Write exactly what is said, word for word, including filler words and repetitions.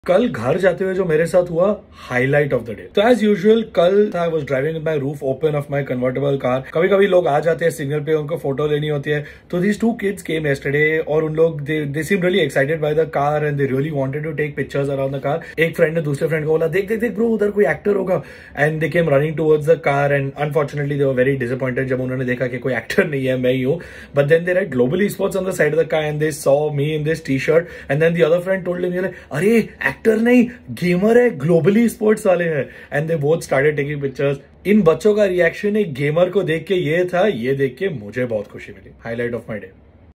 कल घर जाते हुए जो मेरे साथ हुआ हाईलाइट ऑफ द डे। तो एज यूजुअल कल I was driving with my roof open of my convertible car. कभी कभी लोग आ जाते हैं सिग्नल पे, उनको फोटो लेनी होती है। तो these two kids came yesterday और उन लोग they seem really excited by the car and they really wanted to take pictures around the car. एक फ्रेंड ने दूसरे फ्रेंड को बोला, देख देख देख ब्रो, उधर कोई एक्टर होगा। And they came running towards the car and unfortunately they were very disappointed जब उन्होंने देखा कि कोई एक्टर नहीं है, मैं ही हूं। But then they write globally sports on the side of the car and they saw me in this T shirt and then the other friend told him, अरे एक्टर नहीं, गेमर है, ग्लोबली स्पोर्ट्स वाले हैं। And they both started taking pictures. इन बच्चों का reaction एक gamer को देख के ये था, ये देख के मुझे बहुत खुशी मिली। Highlight of my day.